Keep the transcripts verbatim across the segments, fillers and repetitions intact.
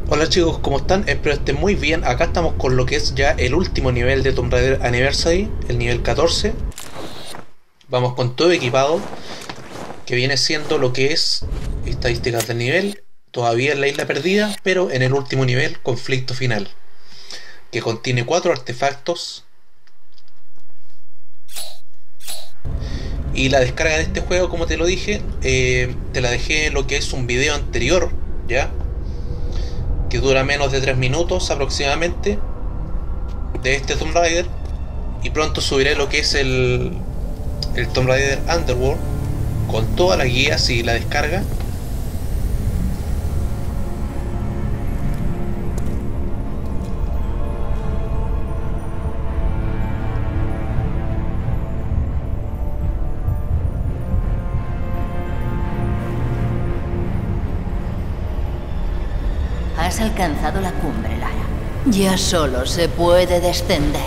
Hola chicos, ¿cómo están? Espero estén muy bien. Acá estamos con lo que es ya el último nivel de Tomb Raider Anniversary, el nivel catorce. Vamos con todo equipado, que viene siendo lo que es estadísticas del nivel, todavía en la isla perdida, pero en el último nivel, conflicto final, que contiene cuatro artefactos. Y la descarga de este juego, como te lo dije, eh, te la dejé en lo que es un video anterior, ¿ya? Que dura menos de tres minutos aproximadamente, de este Tomb Raider. Y pronto subiré lo que es el, el Tomb Raider Underworld con todas las guías y la descarga. Has alcanzado la cumbre, Lara. Ya solo se puede descender.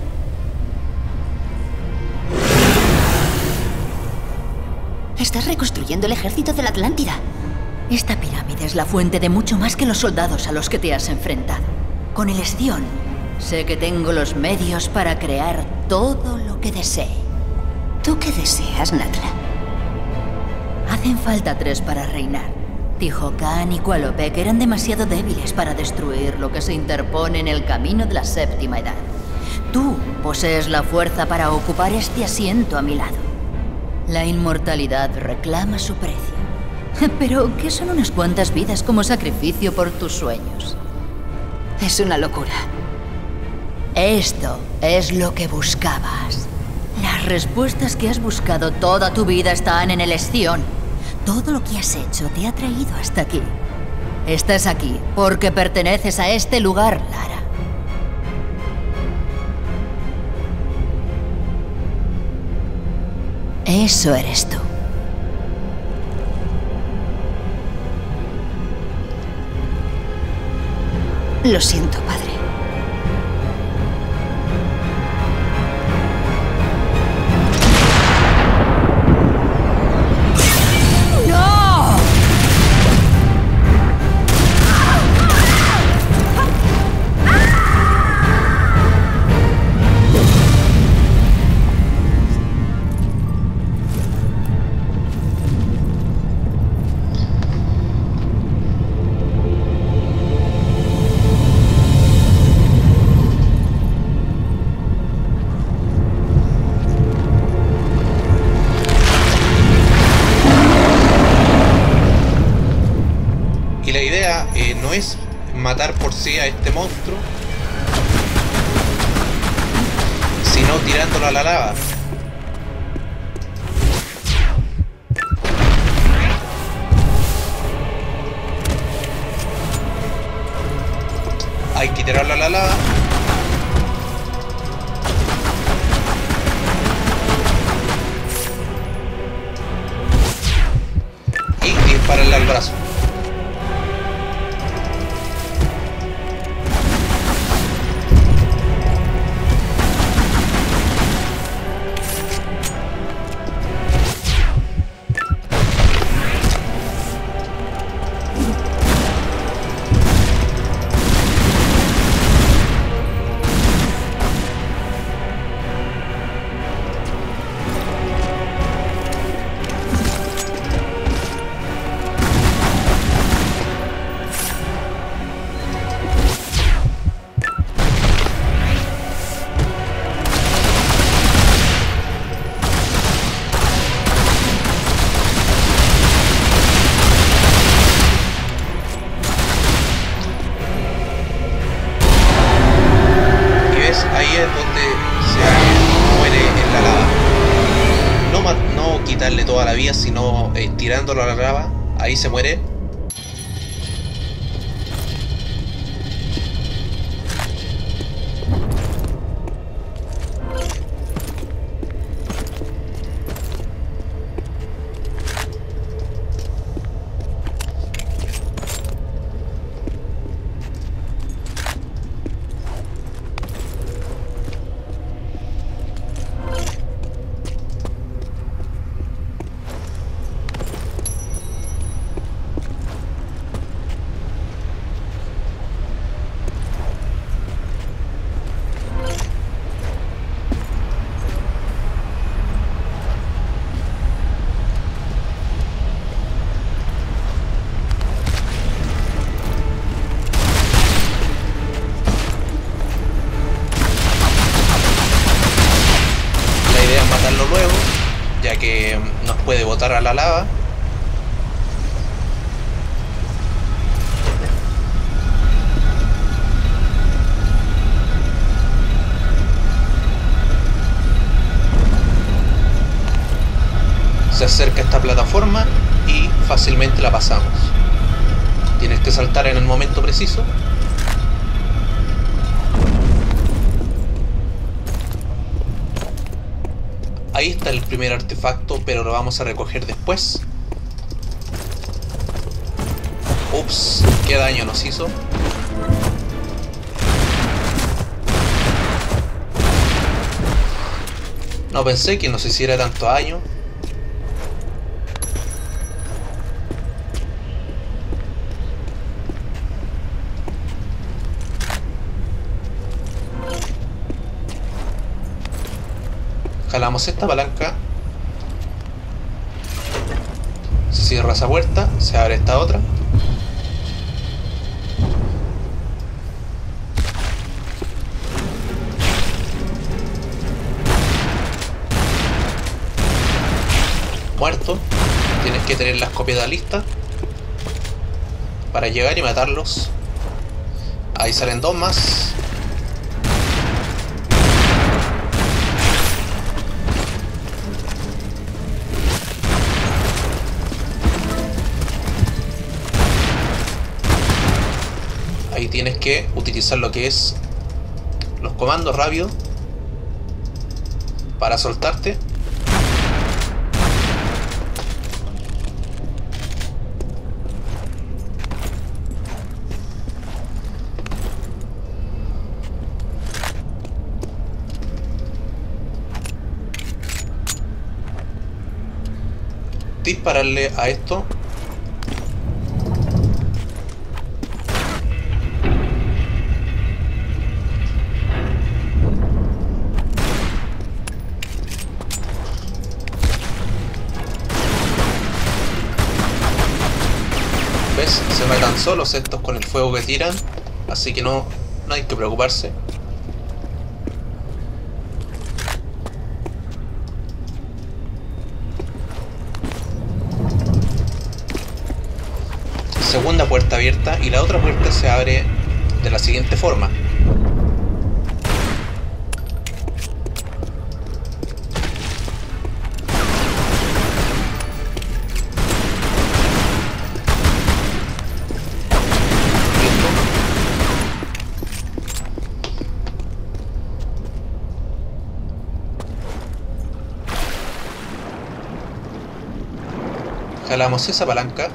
Estás reconstruyendo el ejército de la Atlántida. Esta pirámide es la fuente de mucho más que los soldados a los que te has enfrentado. Con el Esción, sé que tengo los medios para crear todo lo que desee. ¿Tú qué deseas, Natla? Hacen falta tres para reinar. Tihocan y Qualopec eran demasiado débiles para destruir lo que se interpone en el camino de la séptima edad. Tú posees la fuerza para ocupar este asiento a mi lado. La inmortalidad reclama su precio. Pero, ¿qué son unas cuantas vidas como sacrificio por tus sueños? Es una locura. Esto es lo que buscabas. Las respuestas que has buscado toda tu vida están en el Esción. Todo lo que has hecho te ha traído hasta aquí. Estás aquí porque perteneces a este lugar, Lara. Eso eres tú. Lo siento, padre. Eh, no es matar por sí a este monstruo, sino tirándolo a la lava. Hay que tirarlo a la lava. Y dispararle al brazo. Ahí es donde se muere en la lava. No, no quitarle toda la vida, sino eh, tirándolo a la lava. Ahí se muere. nos puede botar a la lava. Se acerca a esta plataforma y fácilmente la pasamos. Tienes que saltar en el momento preciso. Ahí está el primer artefacto, pero lo vamos a recoger después. Ups, qué daño nos hizo. No pensé que nos hiciera tanto daño. Jalamos esta palanca. Se cierra esa puerta. Se abre esta otra. Muerto. Tienes que tener la escopeta lista para llegar y matarlos. Ahí salen dos más. Ahí tienes que utilizar lo que es los comandos rápidos para soltarte. Dispararle a esto. ¿Ves? Se matan solos estos con el fuego que tiran, así que no, no hay que preocuparse. Segunda puerta abierta y la otra puerta se abre de la siguiente forma. Jalamos esa palanca.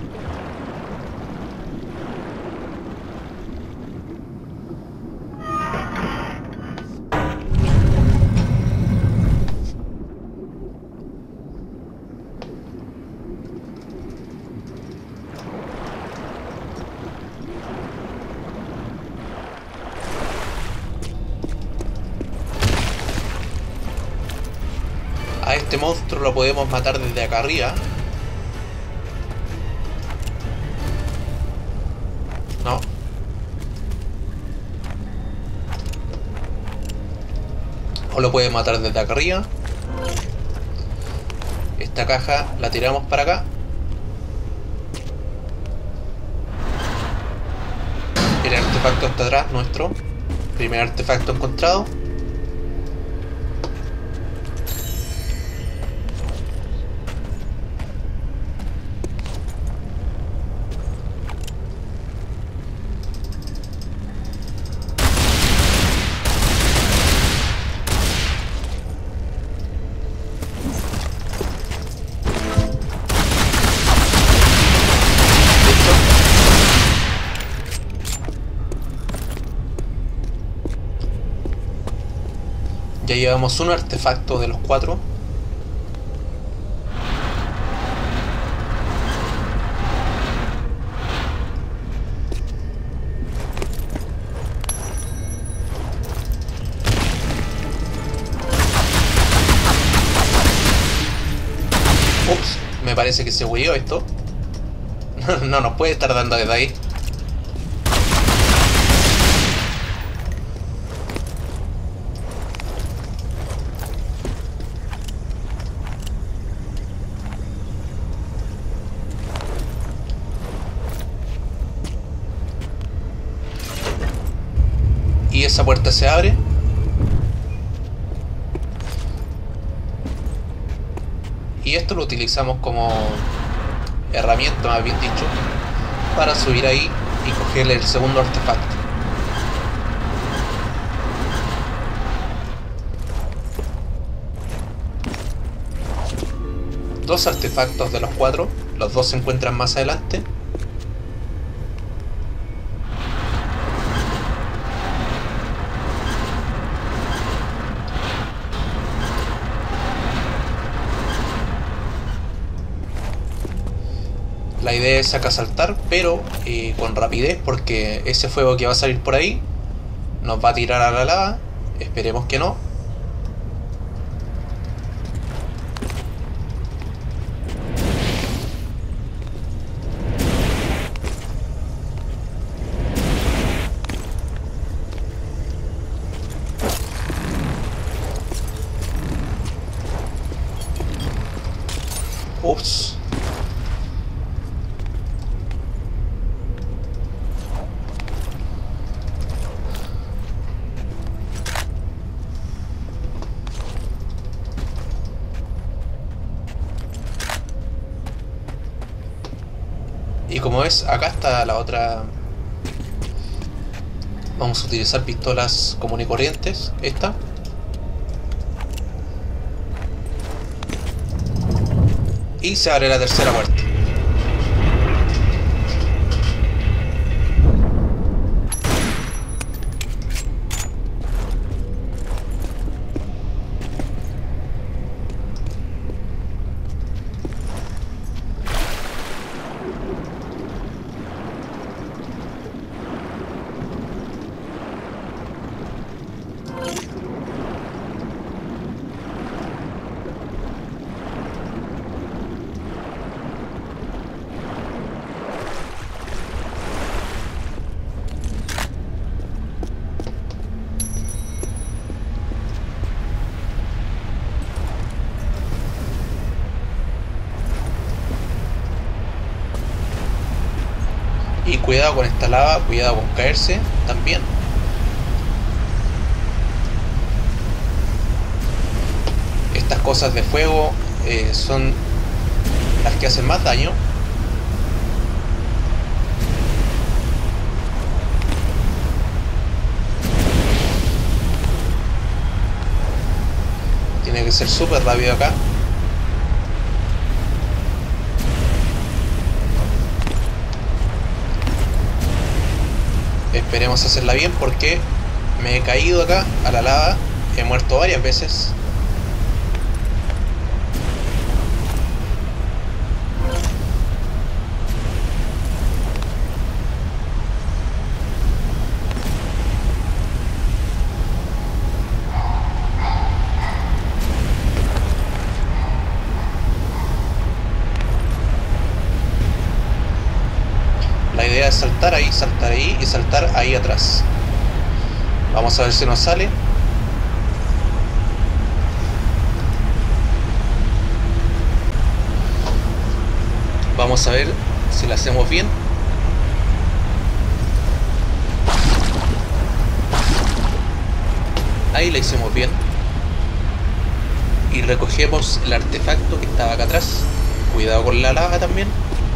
A este monstruo lo podemos matar desde acá arriba. No. O lo puede matar desde acá arriba. Esta caja la tiramos para acá. El artefacto está atrás nuestro. Primer artefacto encontrado. Ya llevamos un artefacto de los cuatro. Ups, me parece que se huyó esto. No nos puede estar dando desde ahí. Y esa puerta se abre. Y esto lo utilizamos como herramienta, más bien dicho, para subir ahí y cogerle el segundo artefacto. Dos artefactos de los cuatro, los dos se encuentran más adelante. La idea es acá saltar, pero eh, con rapidez, porque ese fuego que va a salir por ahí nos va a tirar a la lava. Esperemos que no. Ups. Y como ves, acá está la otra. Vamos a utilizar pistolas común y corrientes. Esta. Y se abre la tercera puerta. Y cuidado con esta lava, cuidado con caerse también. Estas cosas de fuego eh, son las que hacen más daño. Tiene que ser súper rápido acá. Esperemos hacerla bien porque me he caído acá a la lava. He muerto varias veces. La idea es saltar ahí, saltar ahí y saltar ahí atrás. Vamos a ver si nos sale. Vamos a ver si la hacemos bien. Ahí la hicimos bien. Y recogemos el artefacto que estaba acá atrás. Cuidado con la lava también.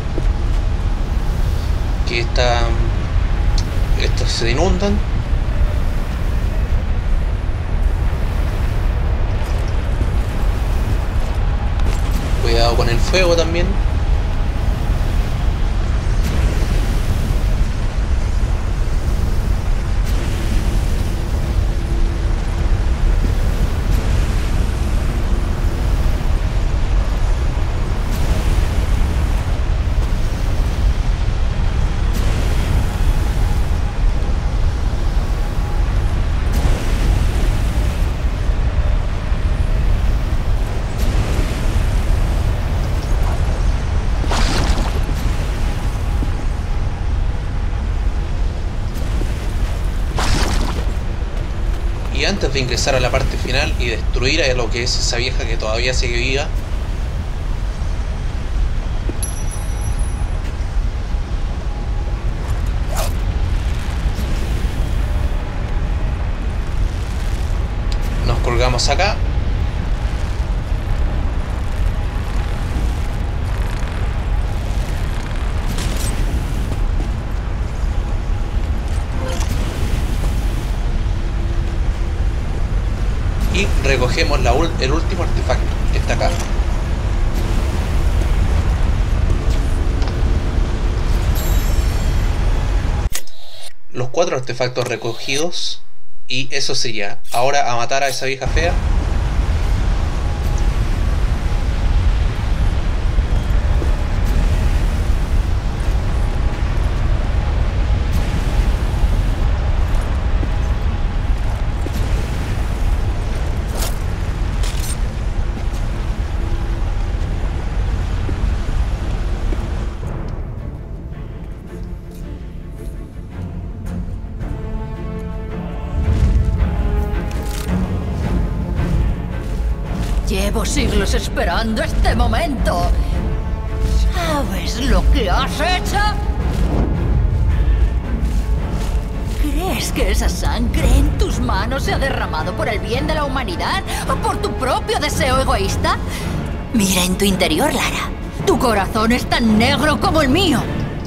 Que está, estos se inundan. Cuidado con el fuego también. Y antes de ingresar a la parte final y destruir a lo que es esa vieja que todavía sigue viva, Venimos acá. Y recogemos la, el último artefacto que está acá. Los cuatro artefactos recogidos. Y eso sería. Ahora a matar a esa vieja fea. Llevo siglos esperando este momento. ¿Sabes lo que has hecho? ¿Crees que esa sangre en tus manos se ha derramado por el bien de la humanidad o por tu propio deseo egoísta? Mira en tu interior, Lara. Tu corazón es tan negro como el mío.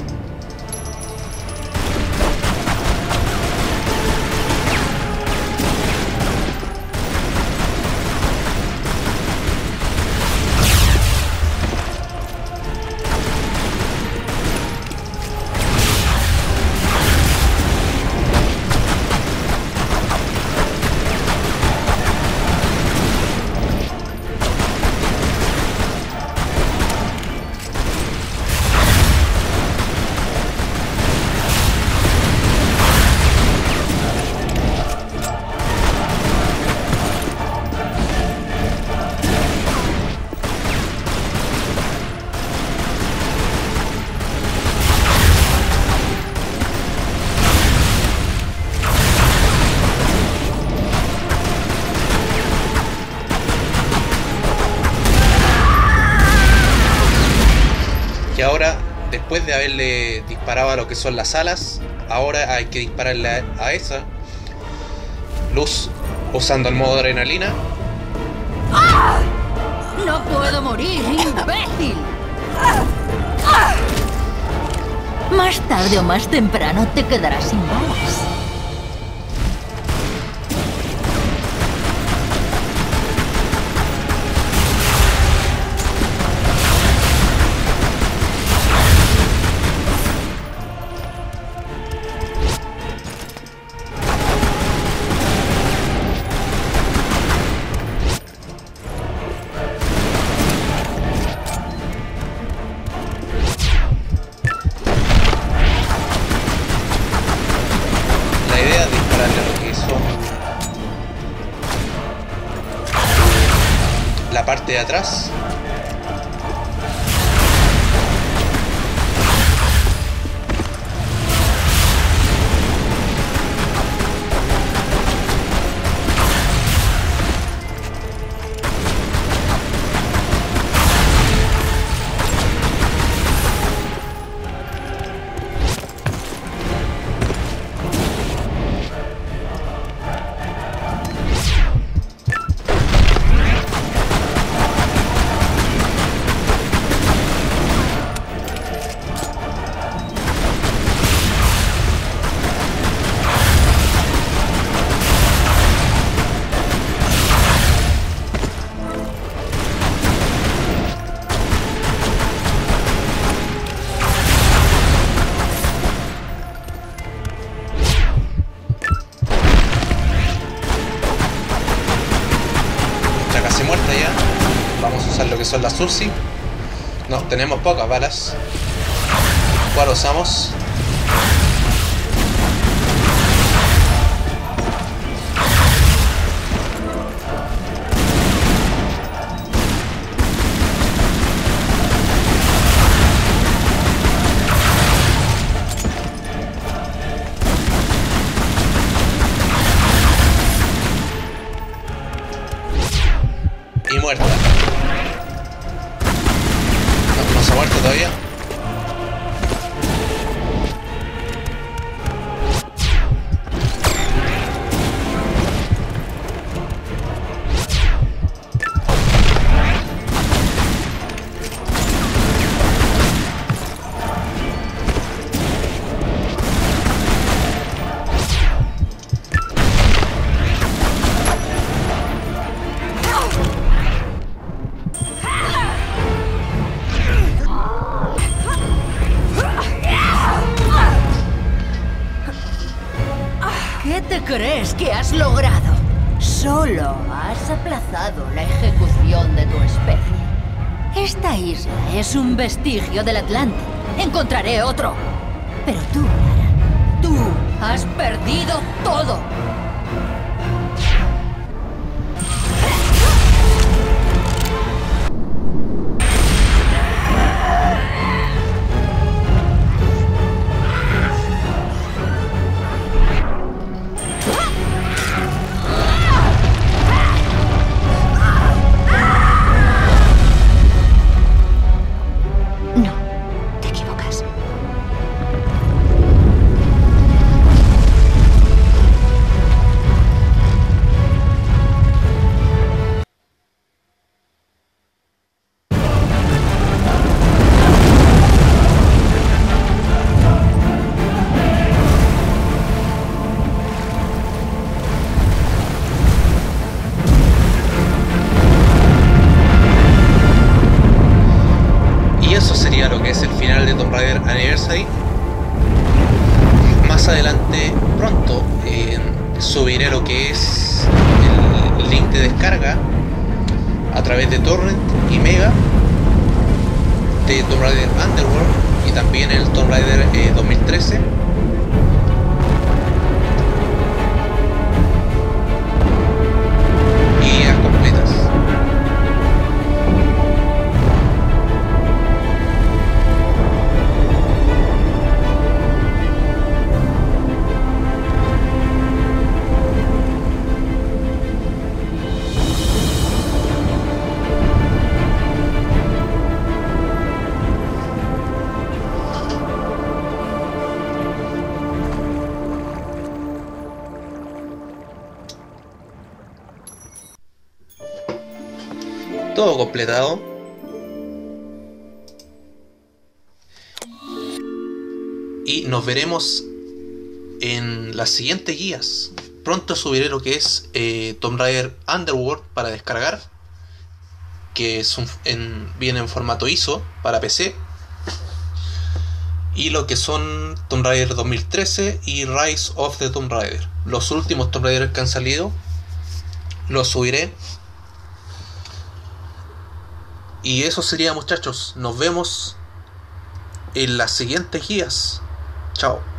Y ahora, después de haberle disparado a lo que son las alas, ahora hay que dispararle a esa luz usando el modo adrenalina. ¡Ah! ¡No puedo morir, imbécil! Más tarde o más temprano te quedarás sin balas. La parte de atrás. Muerta ya. Vamos a usar lo que son las Ursi. No, tenemos pocas balas. ¿Cuál usamos? Y muerta. No, no se ha muerto todavía. crees que has logrado? Solo has aplazado la ejecución de tu especie. Esta isla es un vestigio del Atlante. Encontraré otro. Pero tú, Lara, tú has perdido todo. Lo que es el final de Tomb Raider Anniversary. Más adelante, pronto, eh, subiré lo que es el link de descarga a través de Torrent y Mega de Tomb Raider Underworld y también el Tomb Raider eh, dos mil trece. Guías completas. Todo completado. Y nos veremos en las siguientes guías. Pronto subiré lo que es eh, Tomb Raider Underworld para descargar, que es un, en, viene en formato I S O para P C, y lo que son Tomb Raider dos mil trece y Rise of the Tomb Raider. Los últimos Tomb Raider que han salido los subiré. Y eso sería, muchachos. Nos vemos en las siguientes guías. Chao.